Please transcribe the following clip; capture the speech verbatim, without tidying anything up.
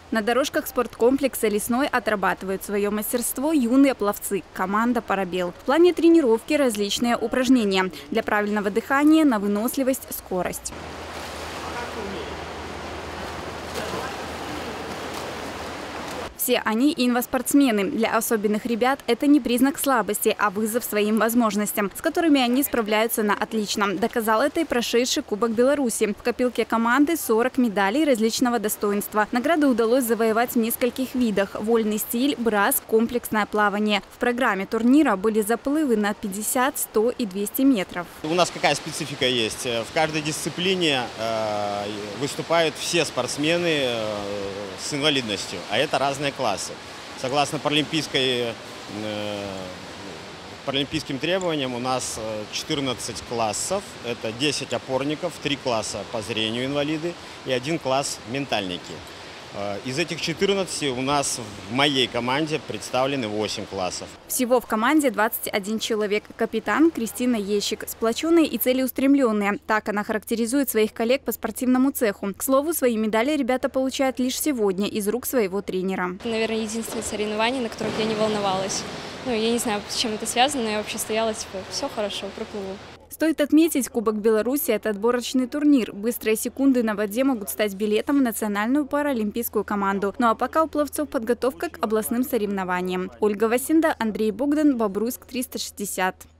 На дорожках спорткомплекса «Лесной» отрабатывают свое мастерство юные пловцы. Команда «Парабел». В плане тренировки различные упражнения для правильного дыхания, на выносливость, скорость. Все они инваспортсмены. Для особенных ребят это не признак слабости, а вызов своим возможностям, с которыми они справляются на отлично. Доказал это и прошедший Кубок Беларуси. В копилке команды сорок медалей различного достоинства. Награды удалось завоевать в нескольких видах: вольный стиль, брас, комплексное плавание. В программе турнира были заплывы на пятьдесят, сто и двести метров. У нас какая специфика есть? В каждой дисциплине э, выступают все спортсмены э, с инвалидностью, а это разные классы. Согласно паралимпийской, э, паралимпийским требованиям у нас четырнадцать классов, это десять опорников, три класса по зрению инвалиды и один класс ментальники. Из этих четырнадцати у нас в моей команде представлены восемь классов. Всего в команде двадцать один человек. Капитан Кристина Ещик. Сплоченные и целеустремленные. Так она характеризует своих коллег по спортивному цеху. К слову, свои медали ребята получают лишь сегодня из рук своего тренера. Это, наверное, единственное соревнование, на которых я не волновалась. Ну, я не знаю, с чем это связано, но я вообще стояла, типа, все хорошо, проплыву. Стоит отметить, Кубок Беларуси – это отборочный турнир. Быстрые секунды на воде могут стать билетом в национальную паралимпийскую команду. Ну а пока у пловцов подготовка к областным соревнованиям. Ольга Васинда, Андрей Богдан, Бобруйск, триста шестьдесят.